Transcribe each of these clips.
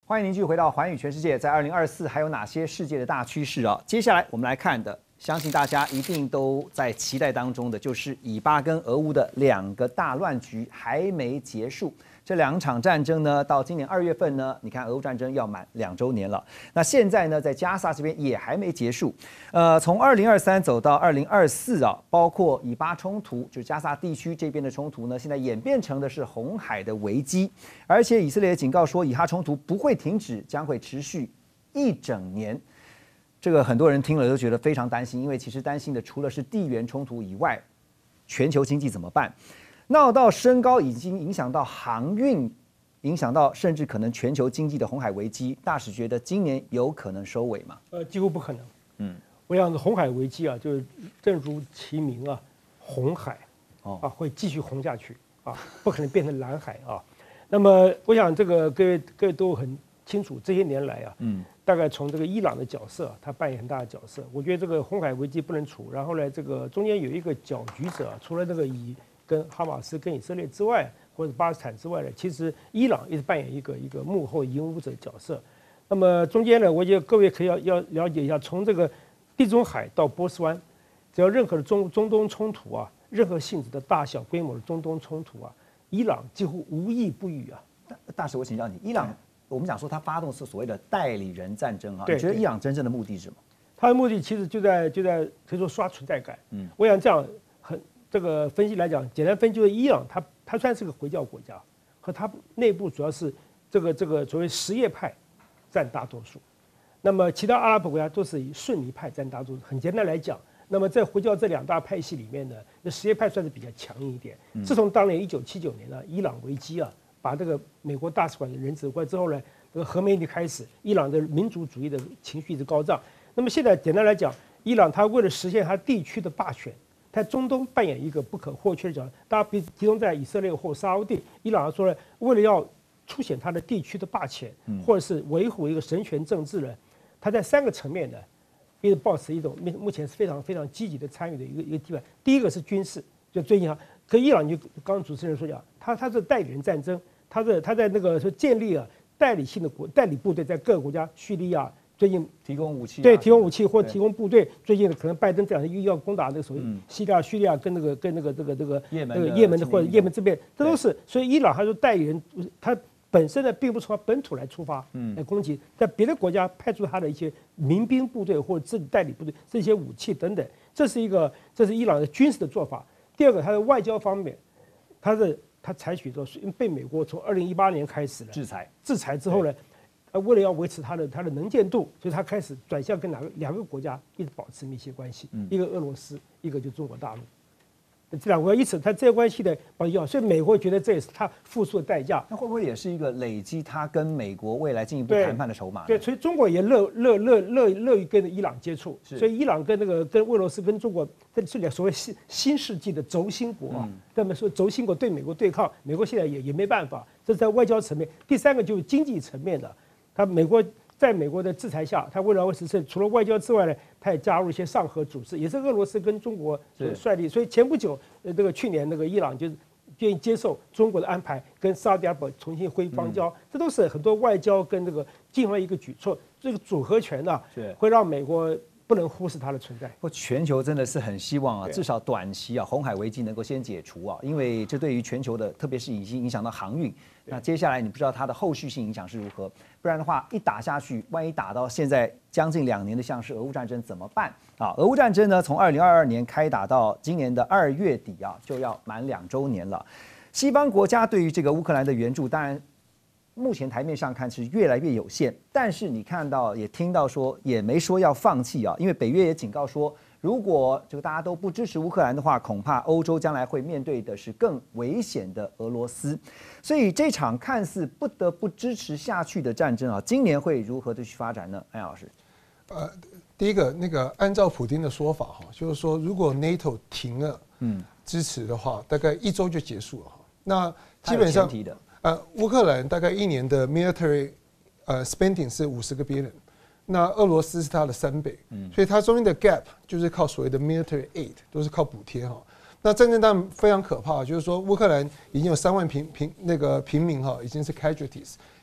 欢迎您继续回到《寰宇全世界》。在2024还有哪些世界的大趋势啊？接下来我们来看的，相信大家一定都在期待当中的，就是以巴跟俄乌的2个大乱局还没结束。这2场战争呢，到今年2月份呢，你看俄乌战争要满2周年了。那现在呢，在加沙这边也还没结束。从2023走到2024啊，包括以巴冲突，就是加沙地区这边的冲突呢，现在演变成的是红海的危机。而且以色列警告说，以哈冲突不会停止，将会持续1整年。这个很多人听了都觉得非常担心，因为其实担心的除了是地缘冲突以外，全球经济怎么办？闹到升高，已经影响到航运，影响到甚至可能全球经济的红海危机。大使觉得今年有可能收尾吗？ 几乎不可能。我想红海危机啊，就是正如其名啊，红海会继续红下去啊，不可能变成蓝海啊。那么我想这个各位都很清楚，这些年来啊，大概从这个伊朗的角色，他扮演很大的角色。我觉得这个红海危机不能除，然后呢，这个中间有一个搅局者，除了这个跟哈马斯、跟以色列之外，或者巴勒斯坦之外呢，其实伊朗一直扮演一个幕后引舞者角色。那么中间呢，我觉得各位可以要了解一下，从这个地中海到波斯湾，只要任何的中东冲突啊，任何性质的大小规模的中东冲突啊，伊朗几乎无一不语啊。 大使，我请教你，伊朗我们讲说他发动是所谓的代理人战争啊， 你觉得伊朗真正的目的是什么？ 他的目的其实就在可以说刷存在感。我想这样这个分析来讲，简单分析就是伊朗它算是个回教国家，和它内部主要是这个所谓什叶派占大多数，那么其他阿拉伯国家都是以逊尼派占大多数。很简单来讲，那么在回教这2大派系里面呢，那什叶派算是比较强硬一点。自从当年1979年呢，伊朗危机啊，把这个美国大使馆的人质关之后呢，这个何梅尼开始，伊朗的民族主义的情绪一直高涨。那么现在简单来讲，伊朗它为了实现它地区的霸权，在中东扮演一个不可或缺的角色。大家集中在以色列或沙烏地，伊朗说呢，为了要凸显它的地区的霸权，或者是维护一个神权政治呢，它在3个层面呢，一直保持一种目前是非常非常积极的参与的一个地位。第一个是军事，就最近跟伊朗就刚刚主持人说讲，他是代理人战争，他在那个说建立了代理部队，在各个国家，叙利亚。最近提供武器， 对，提供武器或提供部队。最近可能拜登这两天又要攻打那个所谓叙利亚跟也门的或者也门这边，这都是。所以伊朗他说代理人，他本身呢并不从他本土来出发来攻击，在别的国家派出他的一些民兵部队或者自己代理部队，这些武器等等，这是伊朗的军事的做法。第二个，他的外交方面，他采取被美国从2018年开始了制裁之后呢。为了要维持它的能见度，所以他开始转向跟2个国家一直保持密切关系，一个俄罗斯，一个就中国大陆。这2个国家它这些关系的保持要，所以美国觉得这也是他付出的代价。 那会不会也是一个累积他跟美国未来进一步谈判的筹码？ 对，所以中国也乐于跟伊朗接触，所以伊朗跟俄罗斯跟中国这是2所谓新世纪的轴心国啊。那么说轴心国对美国对抗，美国现在也没办法，这是在外交层面。第3个就是经济层面的。在美国的制裁下，他为了维持除了外交之外呢，他也加入一些上合组织，也是俄罗斯跟中国率领。所以前不久，去年伊朗就是愿意接受中国的安排，跟沙特阿拉伯重新恢复邦交，这都是很多外交跟进行一个举措。这个组合拳呢，会让美国不能忽视它的存在。 全球真的是很希望啊，至少短期啊，红海危机能够先解除啊，因为这对于全球的，特别是已经影响到航运。那接下来你不知道它的后续性影响是如何，不然的话一打下去，万一打到现在将近2年的像是俄乌战争怎么办啊？俄乌战争呢，从2022年开打到今年的2月底啊，就要满2周年了。西方国家对于这个乌克兰的援助，当然目前台面上看是越来越有限，但是你看到也听到说也没说要放弃啊，因为北约也警告说，如果这个大家都不支持乌克兰的话，恐怕欧洲将来会面对的是更危险的俄罗斯。所以这场看似不得不支持下去的战争啊，今年会如何的去发展呢？安老师， 第一个按照普丁的说法哈，就是说如果 NATO 停了支持的话，大概1周就结束了哈。那基本上乌克兰大概1年的 military spending 是50个 billion。那俄罗斯是它的3倍，所以它中间的 gap 就是靠所谓的 military aid， 都是靠补贴哈。那战争当然非常可怕，就是说乌克兰已经有3万平民哈，已经是 casualties，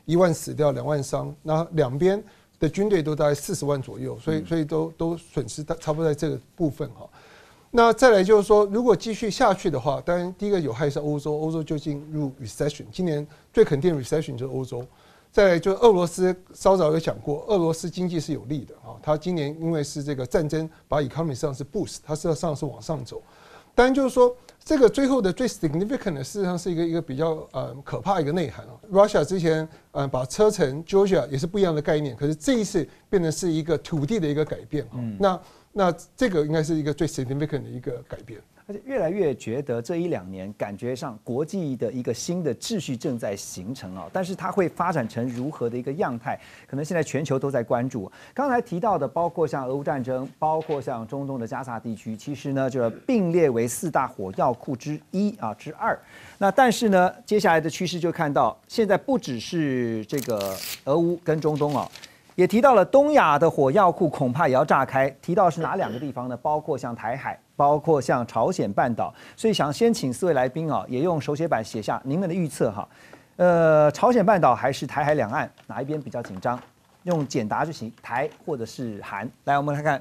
1万死掉，2万伤，那两边的军队都大概40万左右，所以都损失差不多在这个部分哈。那再来就是说，如果继续下去的话，当然第一个有害是欧洲，欧洲就进入 recession， 今年最肯定的 recession 就是欧洲。再来就是俄罗斯，稍早有讲过，俄罗斯经济是有利的啊，它今年因为是这个战争把 economy 上是 boost， 它事实上是往上走。当然就是说，这个最后的最 significant 的事实上是一个比较可怕的一个内涵啊。Russia 之前把车臣 Georgia 也是不一样的概念，可是这一次变成是一个土地的一个改变啊。那这个应该是一个最 significant 的一个改变。 而且越来越觉得这1-2年感觉上国际的一个新的秩序正在形成啊，但是它会发展成如何的一个样态，可能现在全球都在关注。刚才提到的，包括像俄乌战争，包括像中东的加沙地区，其实呢就并列为4大火药库之2。那但是呢，接下来的趋势就看到，现在不只是这个俄乌跟中东啊。也提到了东亚的火药库恐怕也要炸开，提到是哪2个地方呢？包括像台海，包括像朝鲜半岛。所以想先请4位来宾啊，也用手写板写下您们的预测哈。朝鲜半岛还是台海两岸哪一边比较紧张？用简答就行，台或者是韩。来，我们来看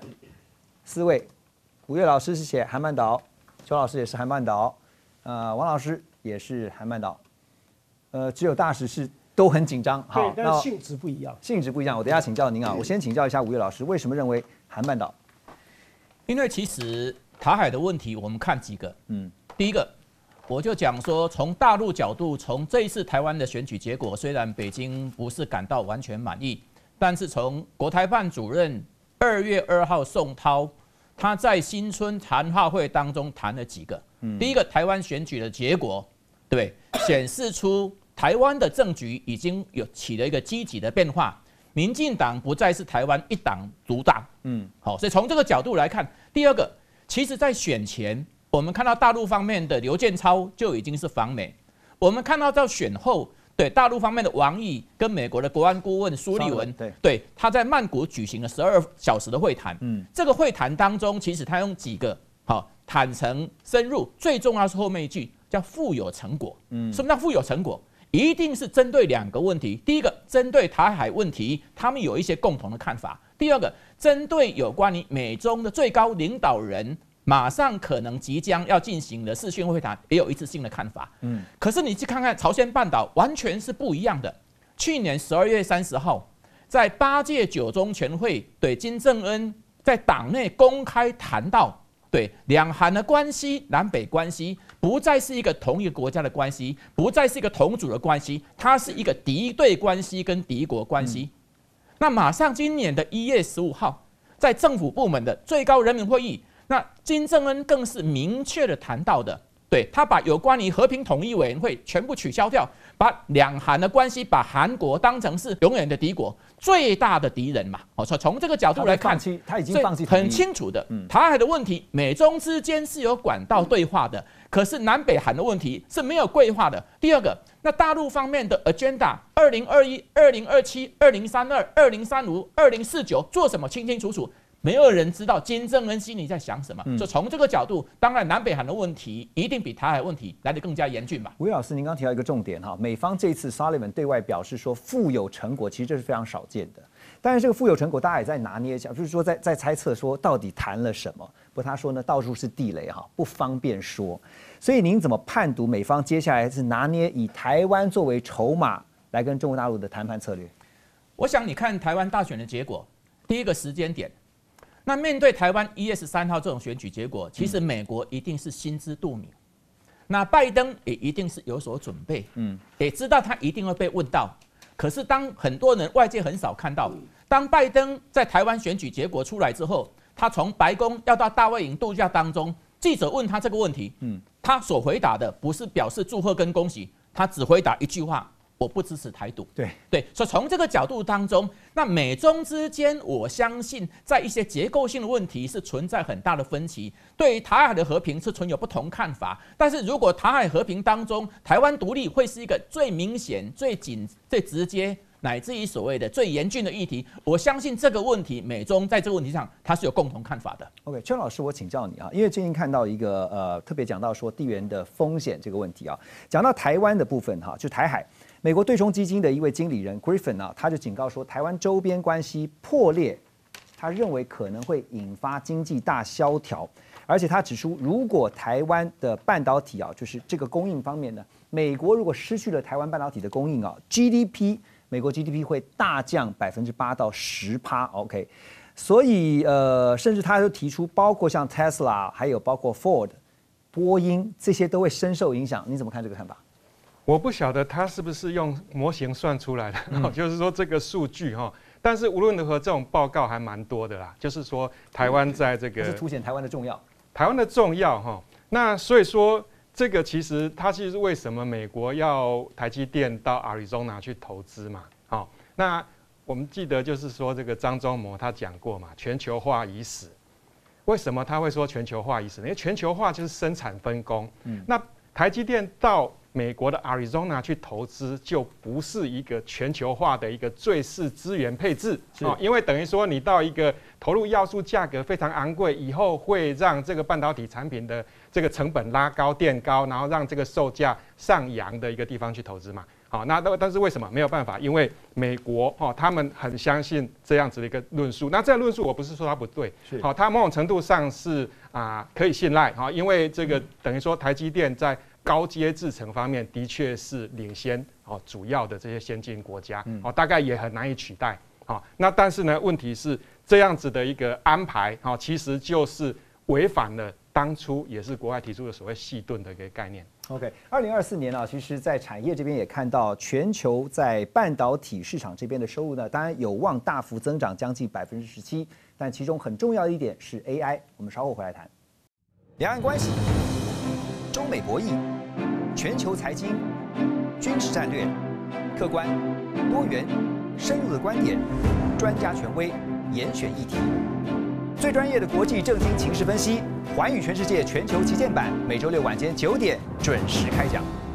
4位，5月老师是写韩半岛，邱老师也是韩半岛，王老师也是韩半岛，只有大使是。都很紧张， 好，但是性质不一样。 性质不一样，我等一下请教您啊。我先请教一下5月老师，为什么认为韩半岛？ 因为其实台海的问题，我们看几个。第一个，我就讲说，从大陆角度，从这一次台湾的选举结果，虽然北京不是感到完全满意，但是从国台办主任2月2号宋涛，他在新春谈话会当中谈了几个。第一个，台湾选举的结果，对，显示出。台湾的政局已经有起了一个积极的变化，民进党不再是台湾一党独大。好，所以从这个角度来看，第二个，其实在选前，我们看到大陆方面的刘建超就已经是访美，我们看到到选后，对大陆方面的王毅跟美国的国安顾问苏利文，对他在曼谷举行了12小时的会谈。这个会谈当中，其实他用几个好坦诚深入，最重要是后面一句叫富有成果。什么叫富有成果？一定是针对2个问题，第一个针对台海问题，他们有一些共同的看法；第二个针对有关于美中的最高领导人马上可能即将要进行的视讯会谈，也有一致性的看法。可是你去看看朝鲜半岛，完全是不一样的。去年12月30号，在8届9中全会，对金正恩在党内公开谈到。对两韩的关系、南北关系不再是一个同一个国家的关系，不再是一个同族的关系，它是一个敌对关系跟敌国关系。那马上今年的1月15号，在政府部门的最高人民会议，那金正恩更是明确的谈到的，对他把有关于和平统一委员会全部取消掉，把两韩的关系，把韩国当成是永远的敌国。最大的敌人嘛，从这个角度来看， 他已经放弃很清楚的。台海的问题，美中之间是有管道对话的，可是南北韩的问题是没有规划的。第二个，那大陆方面的 agenda 2021、2027、2032、2035、2049做什么清清楚楚。没有人知道金正恩心里在想什么，就从这个角度，当然南北韩的问题一定比台海问题来得更加严峻吧。 吴老师，您刚提到一个重点哈，美方这次 Sullivan 对外表示说富有成果，其实这是非常少见的。但是这个富有成果，大家也在拿捏一下，就是说在猜测说到底谈了什么。不过他说呢，到处是地雷哈，不方便说。所以您怎么判读美方接下来是拿捏以台湾作为筹码来跟中国大陆的谈判策略？ 我想你看台湾大选的结果，第一个时间点。那面对台湾1月13号这种选举结果，其实美国一定是心知肚明，那拜登也一定是有所准备，也知道他一定会被问到。可是当很多人外界很少看到，当拜登在台湾选举结果出来之后，他从白宫要到大卫营度假当中，记者问他这个问题，他所回答的不是表示祝贺跟恭喜，他只回答一句话。我不支持台独。对，所以从这个角度当中，那美中之间，我相信在一些结构性的问题是存在很大的分歧。对于台海的和平是存有不同看法，但是如果台海和平当中，台湾独立会是一个最明显、最直接，乃至于所谓的最严峻的议题，我相信这个问题，美中在这个问题上它是有共同看法的。 OK， 邱老师，我请教你啊，因为最近看到一个特别讲到说地缘的风险这个问题啊，讲到台湾的部分哈，就台海。 美国对冲基金的一位经理人 Griffin 啊，他就警告说，台湾周边关系破裂，他认为可能会引发经济大萧条。而且他指出，如果台湾的半导体啊，就是这个供应方面呢，美国如果失去了台湾半导体的供应啊 ，GDP 美国 GDP 会大降8%到10%。OK， 所以甚至他就提出，包括像 Tesla， 还有包括 Ford、波音这些都会深受影响。你怎么看这个看法？ 我不晓得他是不是用模型算出来的，就是说这个数据哈。但是无论如何，这种报告还蛮多的啦。就是说，台湾在这个是凸显台湾的重要。 台湾的重要哈，那所以说这个其实它其实是为什么美国要台积电到 Arizona 去投资嘛？好，那我们记得就是说这个张忠谋他讲过嘛，全球化已死。为什么他会说全球化已死呢？因为全球化就是生产分工。那台积电到美国的 Arizona 去投资，就不是一个全球化的一个最适资源配置啊，因为等于说你到一个投入要素价格非常昂贵，以后会让这个半导体产品的这个成本拉高、垫高，然后让这个售价上扬的一个地方去投资嘛。好，那但是为什么没有办法？因为美国他们很相信这样子的一个论述。那这个论述我不是说它不对，好，它某种程度上是可以信赖哈，因为这个等于说台积电在高阶制程方面的确是领先主要的这些先进国家，大概也很难以取代。那但是呢，问题是这样子的一个安排，其实就是违反了当初也是国外提出的所谓细盾的一个概念。 OK，2024年啊，其实在产业这边也看到，全球在半导体市场这边的收入呢，当然有望大幅增长，将近17%，但其中很重要的一点是 AI。我们稍后回来谈。两岸关系、中美博弈、全球财经、军事战略，客观、多元、深入的观点，专家权威，严选议题，最专业的国际政经情势分析。寰宇全世界全球旗舰版，每周六晚间9点准时开讲。